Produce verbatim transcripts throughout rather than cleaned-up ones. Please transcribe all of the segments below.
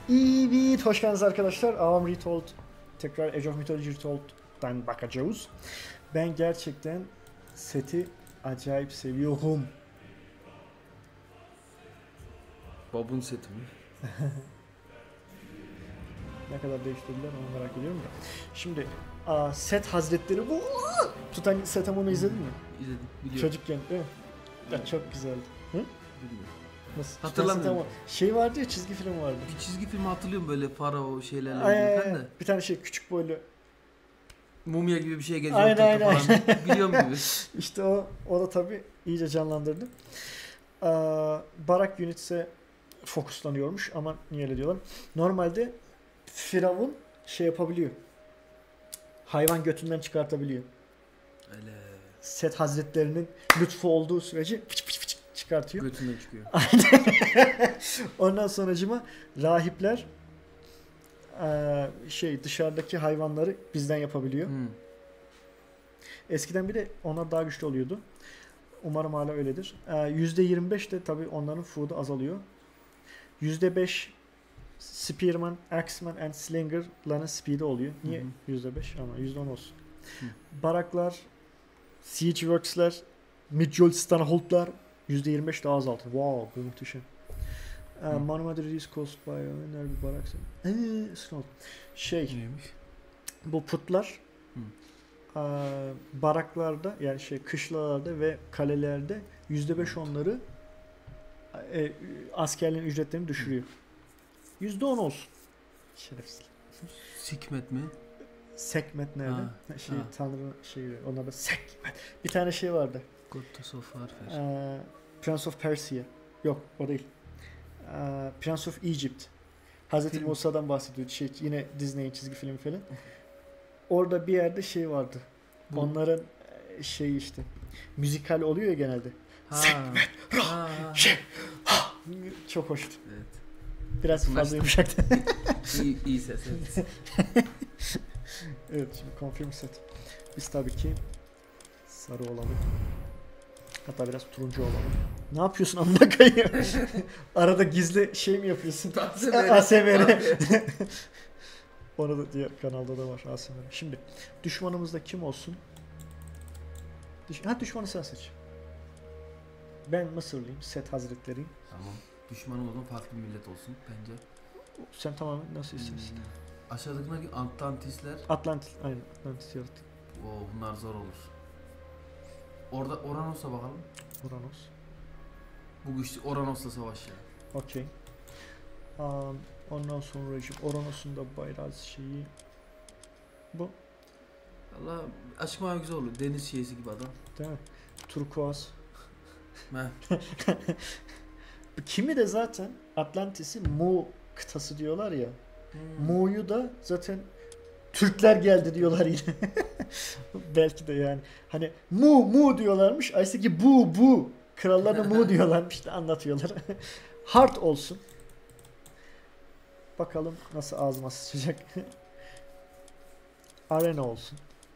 Evet, hoş geldiniz arkadaşlar. Avam Retold, tekrar Age of Mythology Retold'dan bakacağız. Ben gerçekten seti acayip seviyorum. Babun seti mi? Ne kadar değiştirdiler onu merak ediyorum da. Şimdi aa, set hazretleri bu. Tutan Setamonu izledin mi? İzledim, biliyorum. Çocukken değil mi? Ya, çok güzeldi. Hı? Biliyorum. Nasıl? Hatırlamıyorum. Şey vardı ya, çizgi film vardı. Bir çizgi film hatırlıyorum böyle para o şeylerle Ay, ilgili de. bir tane şey küçük boylu. Mumya gibi bir şey geziyor. Aynen aynen. Falan. Biliyorum gibi. İşte o, o da tabii iyice canlandırdı. Aa, Barak Units'e fokuslanıyormuş ama niye öyle diyorlar? Normalde Firavun şey yapabiliyor. Hayvan götünden çıkartabiliyor. Öyle. Set hazretlerinin lütfu olduğu sürece fıç fıç fıç çıkartıyor. Götünden çıkıyor. Ondan sonracıma rahipler eee, şey dışarıdaki hayvanları bizden yapabiliyor. Hmm. Eskiden bir de onlar daha güçlü oluyordu. Umarım hala öyledir. Ee, yüzde yirmi beş de tabii onların food'u azalıyor. yüzde beş Spearman, Axeman and Slinger'ların speed'i oluyor. Niye Hı hı. yüzde beş ama yüzde on olsun. Hı. Baraklar, Siege Works'ler, Midgard Stronghold'lar yüzde yirmi beş daha azaltır. Wow, bu muhteşem. Ee, Hı. Monument Reduce Cost by Öner bir barak. Eee, Stronghold. Şey, Neymiş? bu putlar Hı. Aa, baraklarda yani şey kışlalarda ve kalelerde yüzde beş onları e, askerlerin ücretlerini düşürüyor. Yüzde on olsun. Şerefsiz. Sikmet mi? Sekmet nerede? Ha, Şey ha. Tanrı'nın şeyi. Onlar da Sekmet. Bir tane şey vardı. Goddess of Warfare. Ee, Prince of Persia. Yok o değil. Ee, Prince of Egypt. Hazreti Film. Musa'dan bahsediyor. Şey, yine Disney'in çizgi filmi falan. Orada bir yerde şey vardı. Bu- Onların e, şey işte müzikal oluyor ya genelde. Ha. Sekmet, Ha. Şey, ha. Çok hoştu. Evet. Biraz Yakınlaştı. fazla yumuşaktı. İyi, iyi ses. Evet. Evet, şimdi confirm set. Biz tabii ki sarı olalım. Hatta biraz turuncu olalım. Ne yapıyorsun amına koyayım? Arada gizli şey mi yapıyorsun? A S M R. Onu da diğer kanalda da var A S M R. Şimdi düşmanımız da kim olsun? Düş ha düşmanı sen seç. Ben Mısırlıyım, Set Hazretleri'yim. Tamam. Düşmanım o zaman farklı bir millet olsun bence. Sen tamamen nasıl istersin? Hmm. Aşağıdaki Atlantisler. Atlantis, aynen Atlantis yaratık. Oo, bunlar zor olur. Orada Oranos'a bakalım. Uranus. Bu güçlü Oranos'la savaş ya. Okey. Um, ondan sonra Uranus'un da bayrağı şeyi. Bu Allah açık mavi güzel olur. Deniz şeysi gibi adam. değil mi? Turkuaz. Heh. Kimi de zaten Atlantis'i Mu kıtası diyorlar ya. Hmm. Mu'yu da zaten Türkler geldi diyorlar yine. Belki de yani. Hani Mu Mu diyorlarmış. Aysa ki bu bu. Krallarına Mu diyorlarmış da anlatıyorlar. Hard olsun. Bakalım nasıl ağzıma sıçacak. Arena olsun.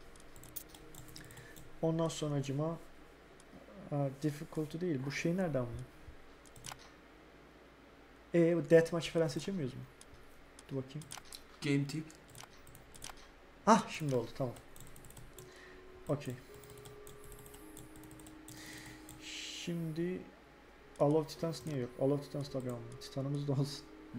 Ondan sonracıma difficulty değil. Bu şey nereden bu? Eee bu deathmatch falan seçemiyoruz mu? Dur bakayım. Game tip. Ah şimdi oldu tamam. Okey. Şimdi All of Titans niye yok? All of Titans tabii ama. Titanımız da olsun. Hmm.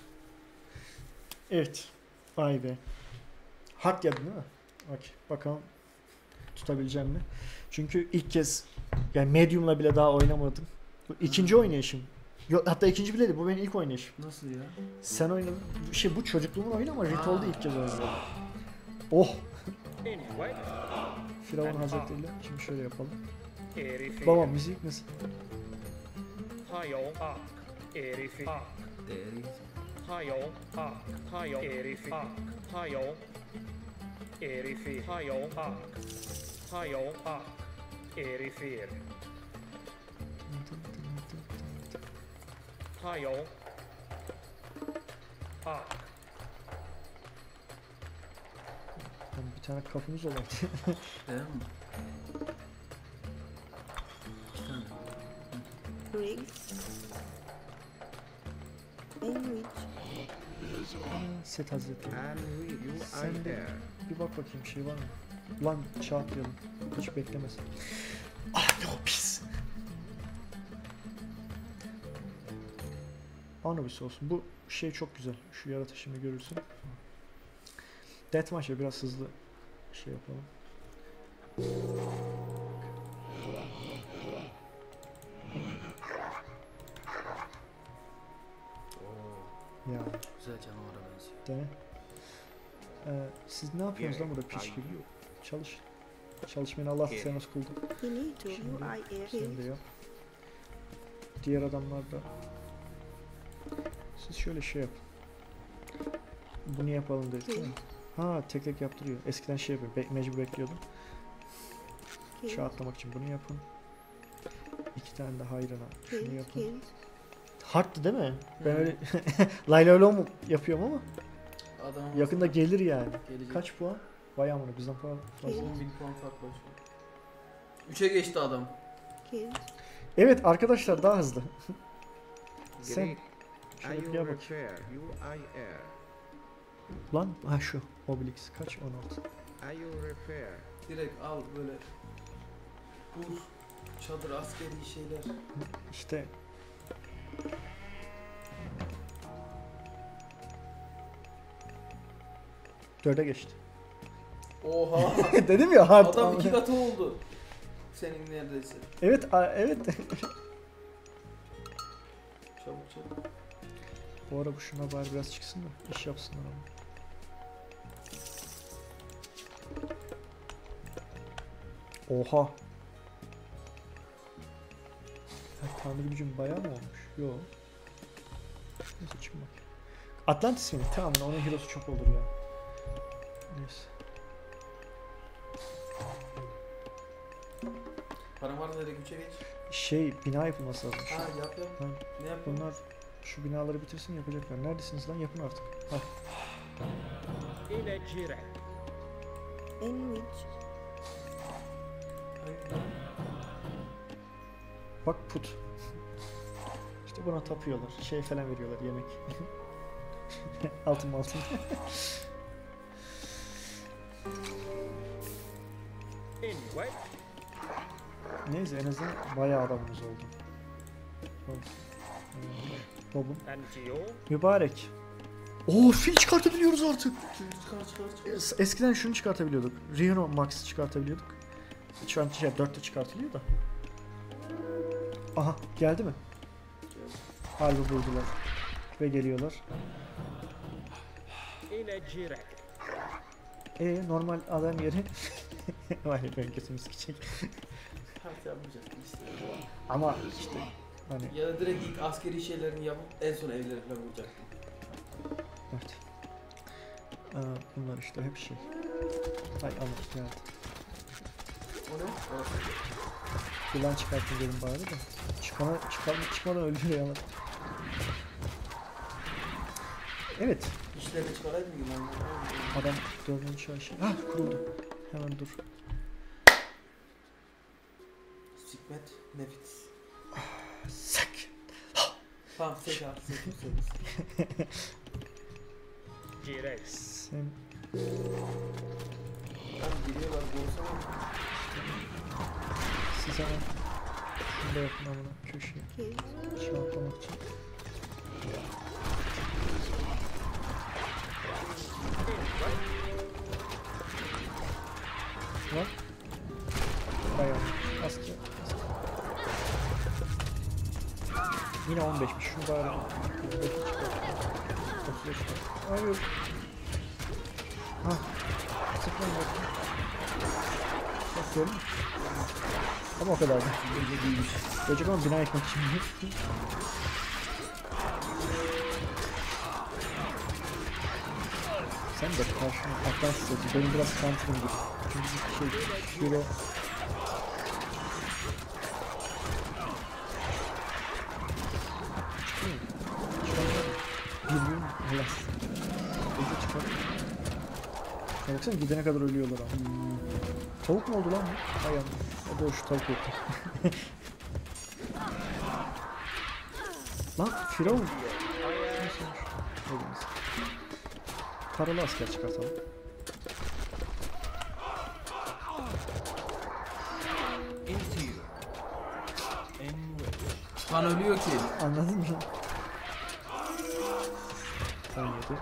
Evet. Vay be. Hard geldin değil mi? Okey. Bakalım tutabileceğim mi? Çünkü ilk kez yani Medium'la bile daha oynamadım. Bu ikinci Hmm. oynayışım. Yok hatta ikinci bile değil. Bu benim ilk oynayışım. Nasıl ya? Sen oynadın. Şey bu çocukluğumun oyunu ama Ritual'da Aa. ilk kez oynadım. Oh. Firavun Hazretleri'yle. Şimdi şöyle yapalım. Baba müzik nasıl? Değeri. Yani bir tane kapımız olaydı. Değil mi? Bir tane. Briggs. Enrich. Set hazretleri. And we, you Sen are de there. bir bak bakayım şey var mı? Lan çağ atlayalım. Hiç beklemez. Ah ne o pis. Anubis olsun. Bu şey çok güzel. Şu yaratı şimdi görürsün. Deathmatch'e biraz hızlı şey yapalım. Oo, Ya güzel canavara benziyor. dene. Ee, siz ne yapıyorsunuz lan burada Here piç are gibi? you. Çalış. Çalışmayın Allah Here. sevmez kuldu. Finito, you Şimdi are sen de here. yap. Diğer adamlar da. Siz şöyle şey yapın. Bunu yapalım dedik değil mi? Ha tek tek yaptırıyor. Eskiden şey yapıyor. Be mecbur bekliyordum. Kill, Çağ atlamak için bunu yapın. İki tane de hayrına şunu kill, yapın. kill. Hard'tı değil mi? Ben Hı. öyle Layla öyle mu yapıyorum ama Adam yakında gelir yani. gelecek. Kaç puan? Bayağı bunu bizden falan fazla. on bin puan fark var şu an. üçe geçti adam. Kill, Evet arkadaşlar daha hızlı. Sen Great. Are şöyle you bir bak. repair? You are air. Lan ha şu Obelix kaç? on altı. Are you repair? Direkt al böyle buz, çadır, askeri şeyler. İşte dörde geçti. Oha! Dedim ya hard. Adam iki katı oldu. Senin neredeyse. Evet a- evet. Çabuk çabuk. Bu ara bu şuna bari biraz çıksın da iş yapsınlar ama. Oha. Ha, Tanrı gücüm bayağı mı olmuş? Yo. Neyse çıkmak. Atlantis mi? Tamam onun hero'su çok olur ya. Neyse. Param var nereye güce geç. Şey bina yapılması lazım. Şu- Ha yap yap. Ha, Ne yapayım? bunlar şu binaları bitirsin yapacaklar. Neredesiniz lan? Yapın artık. Ha. Inagire. enrich, Hangi- Bak put. İşte buna tapıyorlar. Şey falan veriyorlar yemek. altın altın. In what? Neyse en azından bayağı adamımız oldu. Bak. Bob'un. And Geo? Mübarek. Oo fil çıkartabiliyoruz artık. Şimdi çıkar çıkar çıkar. Es- Eskiden şunu çıkartabiliyorduk. Rhino Max'i çıkartabiliyorduk. Şu an şey dörtte çıkartılıyor da. Aha geldi mi? Harbi buldular. Ve geliyorlar. Inagire. E normal adam yeri. Vay ben götümü sikecek. Harf yapmayacaktım işte. Ama işte hani Ya da direkt ilk askeri şeylerini yapıp en son evlerine vuracaktım. evet. Aa, bunlar işte hep şey. Hay Allah geldi. O ne? Orası. Yılan çıkartın dedim bari de. Çıkana, çıkan, çıkmadan öldürüyor ya. Evet. İşlerini çıkarayım mı yılanları? Adam dördüncü ay şey. Ah kuruldu. Hemen dur. Sikmet, nefis. Sak. Tamam seç abi seç seç. Gire. Sen Tamam geliyorlar boğulsana. siz hemen şunu da yapın amına köşeye. kill, Şu atlamak için. Var. Bayağı. Asker. asker. Yine on beşmiş. Şunu bari. otuz beş çıkar. otuz beş çıkar. Hayır. Hah. Sıkmayın bakayım. Bak gördün mü? Ama o kadar da. Öyle değilmiş. Çocuk ama bina yıkmak için. Sen de karşına Atlantis seçin. Benim biraz counter'ım gibi. Çünkü bir şey, hero... Çıkıyor mu? Çıkamıyor mu? Bir gün Allah. Ece çıkar. Ya baksana gidene kadar ölüyorlar ama. Hmm. Tavuk mu oldu lan bu? Hay Allah. O da şu tavuk yoktu. Lan Firavun. Neyse. Neyse. Taralı asker çıkartalım. Into you. In which? Lan ölüyor ki. Anladın mı? on yedi.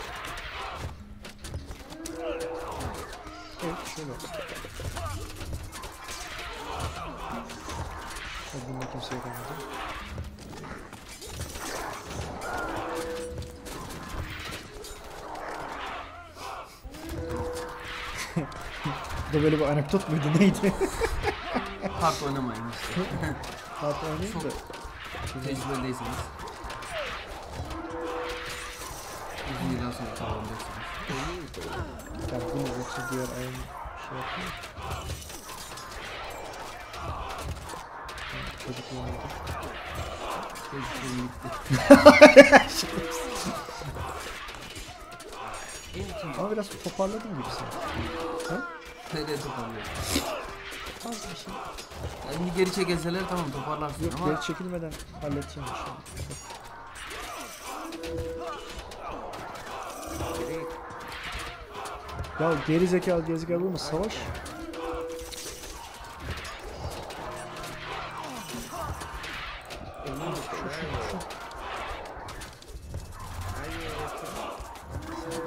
Evet şöyle. Hadi bunda kimseye kalmadı. Bu da böyle bir anekdot muydu neydi? Kart oynamayın işte. Kart oynayayım da. Tecrübeli değilsiniz. Uzun yıldan sonra kavrayacaksınız. Ben bunu yoksa diğer ayın şey yapayım. Çocuk oynadı. Tecrübeli gitti. Into you. Ama biraz toparladın gibi sen. Ha? Nereye toparlıyor? Az bir şey. Yani geri çekeseler tamam toparlarsın Yok ama geri çekilmeden halledeceğim bir şey. Greek. Ya geri zekalı gezekalı olma savaş. In which area? Are you referring?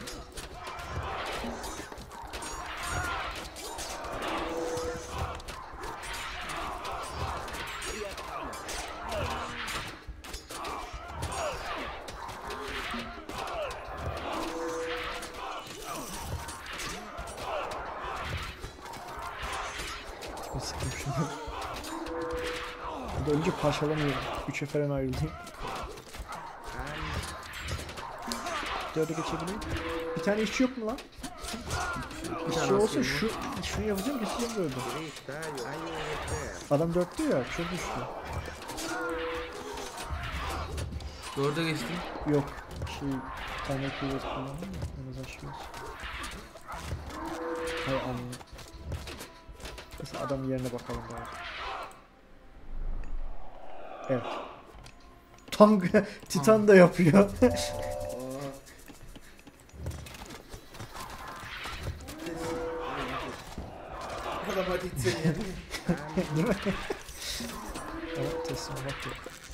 Bir sıkayım şunu. Bu da önce parçalamıyor. Üçe falan ayrıldı. And Dörde geçebileyim. Bir tane işçi yok mu lan? bir İşçi tane olsa askerim şu, var. şunu yapacağım geçeceğim böyle. Greek, are you, are you referring? Adam dörtte ya çok güçlü. Dörde geçtim. Yok şey tane kuvvet kullandım ya en az aşağı olsun. Hay anladım. Mesela adam yerine bakalım bari. Evet. Tam Titan da yapıyor. Adam hadi gitsin ya. Değil mi? Evet teslim bak yok.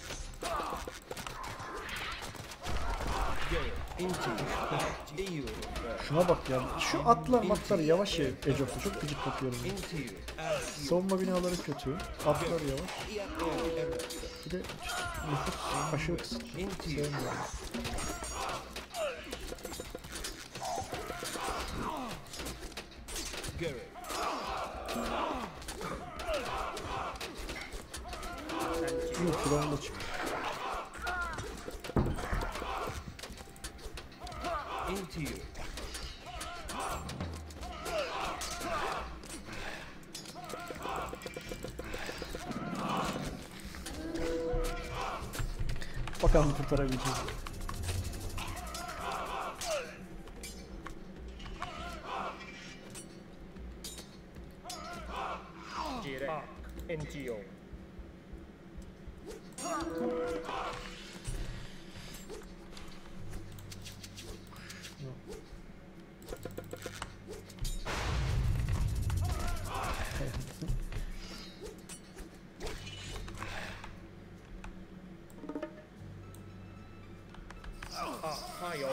Into you. Şuna bak ya. Şu atlar matlar yavaş ya Ejof'ta. Çok gıcık bakıyorum. ben. Into you. Savunma binaları kötü. Atlar yavaş. Bir de nüfus aşırı kısıt. Into you. Sevmiyorum. Garrett. İyi kulağım da çıktı. Into you. Bakalım kurtarabileceğiz. Jirek. Into you. Ohio.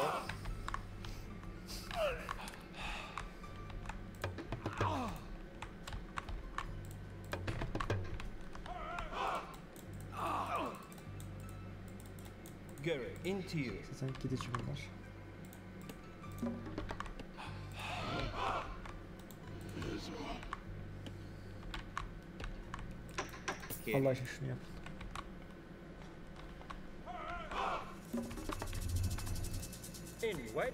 Garrett. Into you. Zaten gidici bunlar. Allah aşkına şunu yap. In which?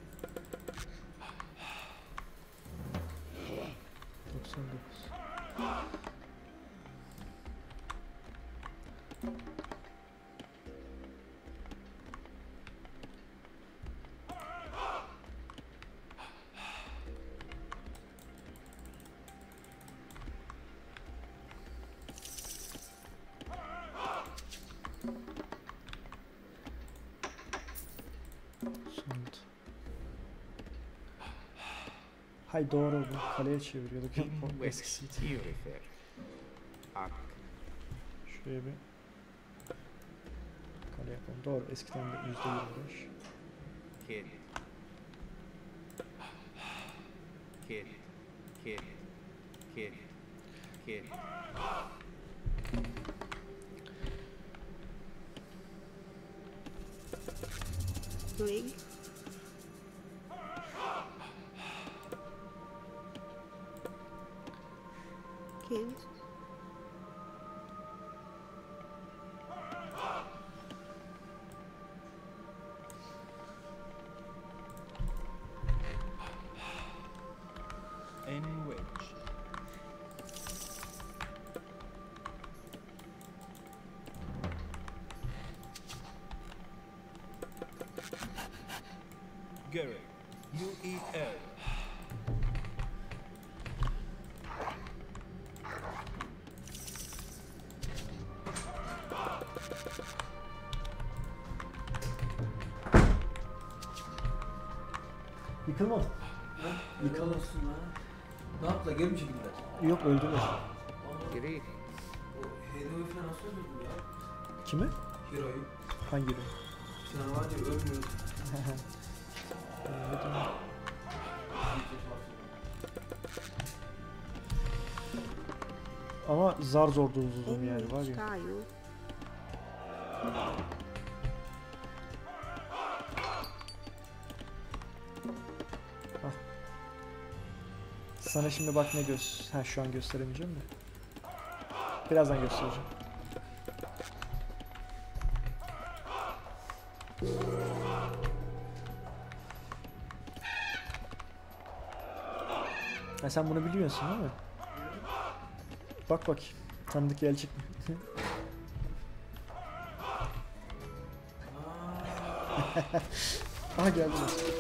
doksan dokuz. Sound. Hay doğru, bu kaleye çeviriyorduk. In O West eskisiydi. Tirifer. Ak. Şuraya bir kale yapalım. Doğru, eskiden de yüzde yirmi beş. Kid. Kid. Kid. Kid. Kid. Rig. Kid. In which Gary, U E L. Yıkılmadı. Yıkalım. Ne yaptılar? Geri mi çekildiler? Yok, öldüler. Giri. O Hero'yu falan nasıl öldürdü ya? Kimi? Hero'yu. Hangi biri? Bir tane var ya ölmüyor. Ama zar zor durdurdum In yani var which ya. tile? Sana şimdi bak ne göz... Ha, şu an gösteremeyeceğim de. Birazdan göstereceğim. Ha, sen bunu biliyorsun değil mi? Bak bak. Tanıdık gelecek mi? Aha, geldi.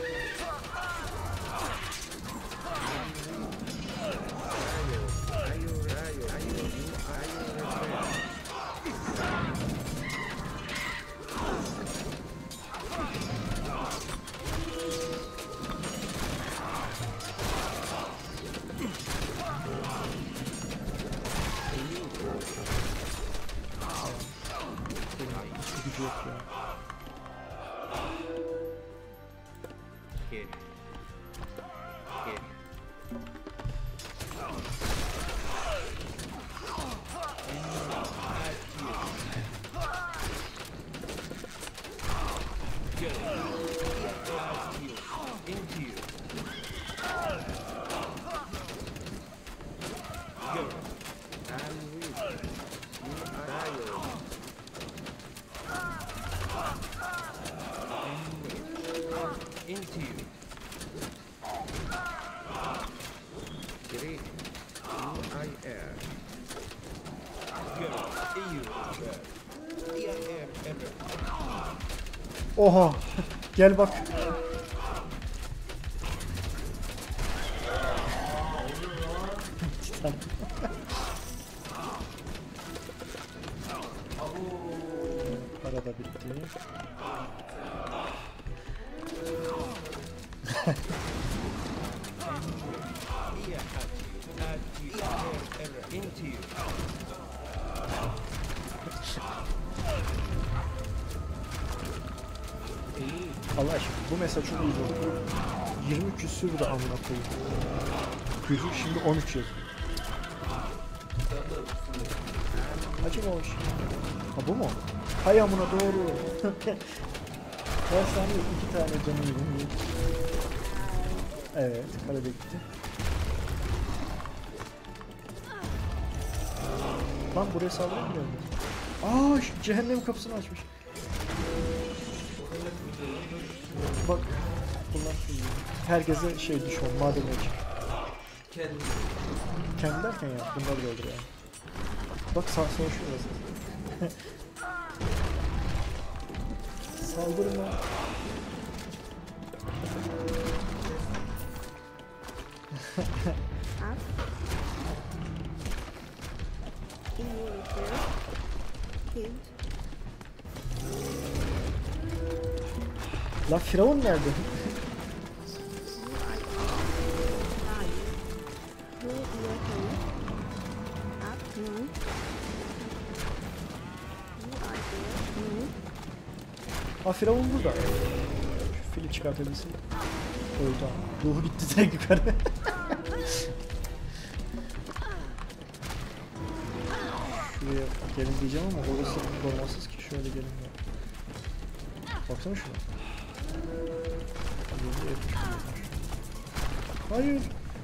Hiçbir gücü yok ya. Kid. Kid. Gary, into you. Gary, into you. Giri. I air. Gary, E U. E I R ever. Oha! Gel bak. Titan. Para da bitti. E at you. At you. Air ever. Into you. Allah aşkına bu mesaj çok iyi oldu. yirmi üç yüz de amına koyayım. Gücü şimdi on üç yazıyor. Acaba o şey. Ha, bu mu? Hay amına, doğru. Her saniye iki tane canı yedim. Evet, kalede gitti. Lan buraya saldıramıyor mu? Aa, şu cehennem kapısını açmış. Bak, bunlar herkese şey düşman, maden açık. Kendi. Kendi derken ya, bunları da öldür yani. Bak, sağ savaşıyor aslında. Saldırın lan. Up. In repair. Kid. La Firavun nerede? Tile. Wait your turn. Up. No. You are there. No. Ha Firavun burada. Şu fili çıkartabilsin. Öldü ama. Ruhu gitti direkt yukarı. Şuraya gelin diyeceğim ama orası korumasız ki. Şöyle gelin ya. Baksana şuna. Hayır.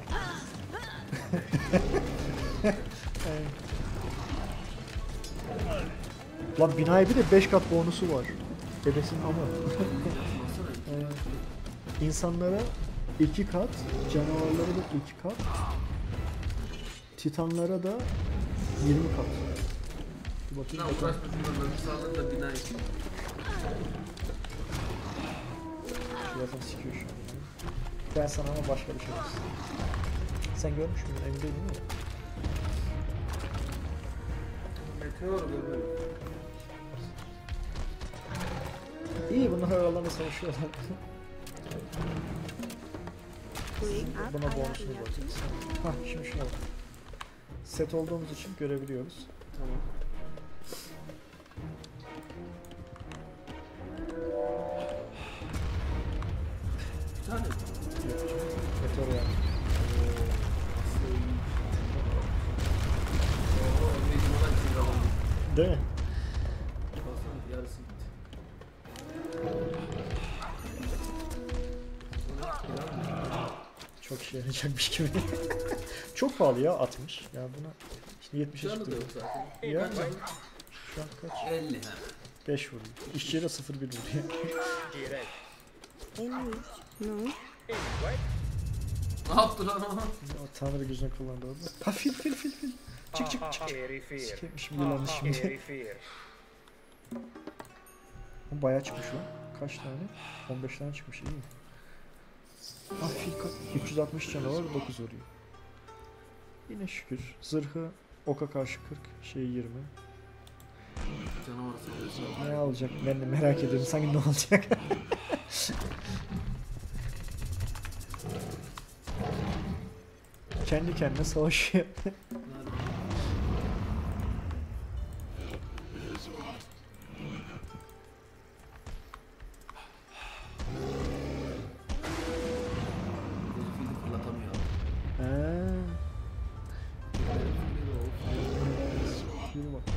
Lan binaya bir de beş kat bonusu var. Bebesinin ama. Ee, insanlara iki kat, canavarlara da iki kat, titanlara da yirmi kat. Bir bakayım Ne bakalım. uğraşmasın ben sağlık da bina için. Zaten sikiyor şu an. Ben sana ama başka bir şey olsun. Sen görmüş müydün? Emin değilim mi? Meteor böyle. İyi bunlar aralarında savaşıyorlar. Going up. Buna I have bonusumuz var. nothing. Hah şimdi şuna bak. Set olduğumuz için görebiliyoruz. Tamam. Bir tane mi? Meteor yani. Oo, neydim olan için kalalım. Değil mi? Baksana yarısı gitti. Çok işe yarayacakmış gibi. Çok pahalı ya altmış. Ya buna şimdi yetmişe Canı da çıktı. yok zaten. Ya şu an kaç? elli ha. beş vuruyor. İşçiye de sıfır bir vuruyor. Direct. Any. No. Ne yaptı lan o? O Tanrı gücünü kullandı orada. Ha fil fil fil fil. Çık çık çık. Airy fear. Sikeymiş yılanı şimdi. Airy fear. Bu bayağı çıkmış lan. Kaç tane? on beş tane çıkmış iyi. Ah fil ka- üç yüz altmış canavar dokuz vuruyor. Yine şükür. Zırhı oka karşı kırk, şey yirmi. Canavar saldırısı. Ne olacak? Ben de merak ediyorum. Sanki ne olacak? Kendi kendine savaşıyor. Fili fırlatamıyor. Ha. Yürü bak.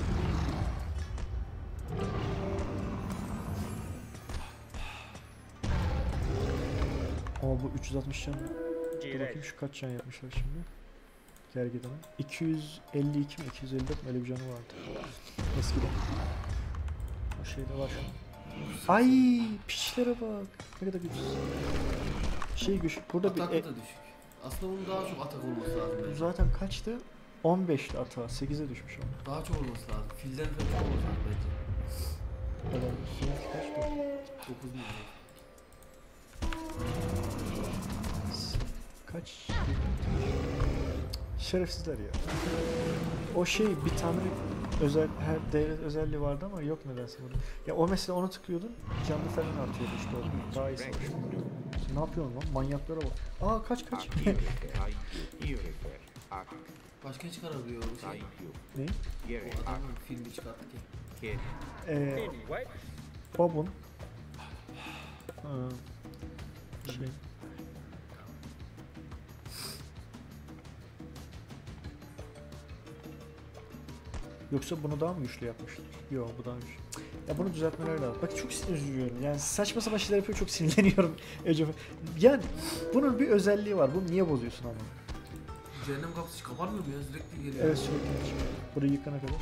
Aa bu üç yüz altmış can. Dur bakayım Direct. şu kaç can yapmışlar şimdi. Gergedan'ın. iki yüz elli iki mi? iki yüz elli dört mi? Öyle bir canı vardı. Eskiden. O şeyde var şu an. Ay piçlere bak. Ne kadar güçsüz. Şey güç. Burada bir Atakı e, da düşük. Aslında bunun daha çok atak olması lazım bu bence. zaten kaçtı? on beşti atağı. sekize düşmüş ama. Daha çok olması lazım. Filden falan çok olması lazım bence. Helal olsun. Kaç bu? dokuz milyon. Kaç? Şerefsizler ya. O şey bir tane özel her devlet özelliği vardı ama yok nedense burada. Ya o mesela onu tıklıyordun canlı falan artıyordu işte o. Daha iyi savaşıyor. Ne yapıyorsun lan? Manyaklara bak. Aa kaç kaç. Başka ne çıkarabiliyor bu şey? Ne? O adamın filmi çıkarttı ki. Ee, What? Bob'un ha, şey. Yoksa bunu daha mı güçlü yapmışlar? Yok bu daha güçlü. Ya bunu düzeltmeleri lazım. Bak çok sinir üzülüyorum. Yani saçma sapan şeyler yapıyor çok sinirleniyorum. Ece. Yani bunun bir özelliği var. Bunu niye bozuyorsun ama? Cehennem kapısı kapanmıyor mu ya? Sürekli geliyor. Evet sürekli çıkıyor. Burayı yıkana kadar.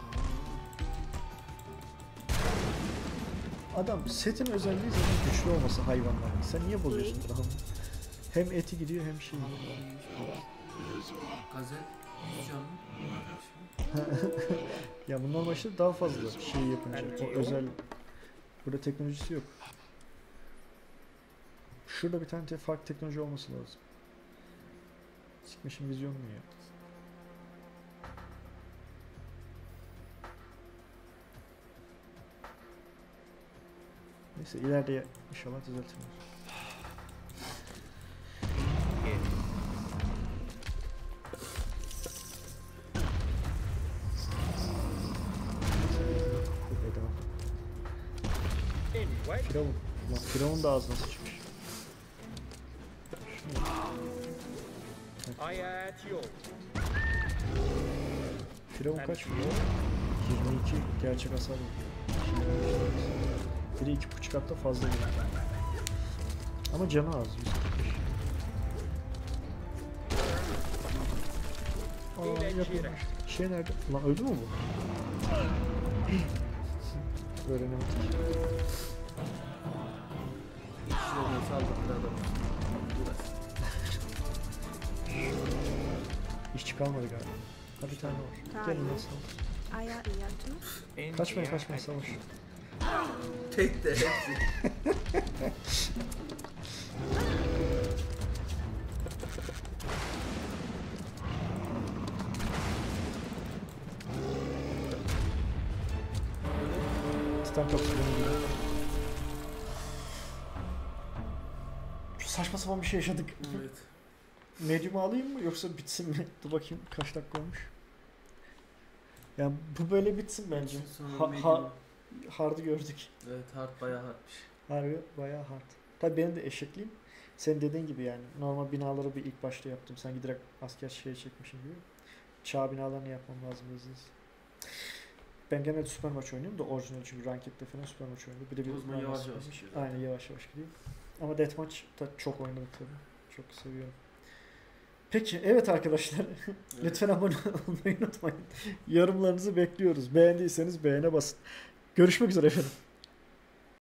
Adam setin özelliği zaten güçlü olması hayvanların. Sen niye bozuyorsun bunu? Hem eti gidiyor hem şey. Gazel. Yüz canlı. Ya bunlar başta daha fazla şey yapınca. O özel. Burada teknolojisi yok. Şurada bir tane te farklı teknoloji olması lazım. Sikmişim vizyon mu ya? Neyse ileride inşallah düzeltilir. What? Firavun. Lan Firavun da ağzına sıçmış. I atıyor. Firavun kaç vuruyor? yirmi iki gerçek hasar vuruyor. Biri iki buçuk hatta fazla vuruyor. Ama canı az. yüz kırk beş. Aa yapıyormuş. Şey nerede? Lan öldü mü bu? Öğrenemedik. Şurada saldırdı adam. Burası. İşçi kalmadı galiba. Ha bir tane var. Gelin lan savaş. Aya iyatu. Kaçmayın kaçmayın savaş. Tek de hepsi. Titan kapısı benim gibi. Şu saçma sapan bir şey yaşadık. Evet. Medium'u alayım mı yoksa bitsin mi? Dur bakayım kaç dakika olmuş. Yani bu böyle bitsin bence. Sonra Ha, medium. ha, hard'ı gördük. Evet hard bayağı hardmış. Harbi bayağı hard. Tabii benim de eşekliğim. Senin dediğin gibi yani. Normal binaları bir ilk başta yaptım. Sanki direkt asker şeye çekmişim gibi. Çağ binalarını yapmam lazım hızlı hızlı. Ben genelde süper maç oynuyorum da orijinal çünkü ranked'de falan süper maç oynuyorum. Bir de bir O zaman normal yavaş süper yavaş maç. gidiyor. Aynen yavaş yavaş gidiyor. Ama deathmatch da çok oynadık tabii. Çok seviyorum. Peki evet arkadaşlar. Lütfen abone olmayı unutmayın. Yorumlarınızı bekliyoruz. Beğendiyseniz beğene basın. Görüşmek üzere efendim.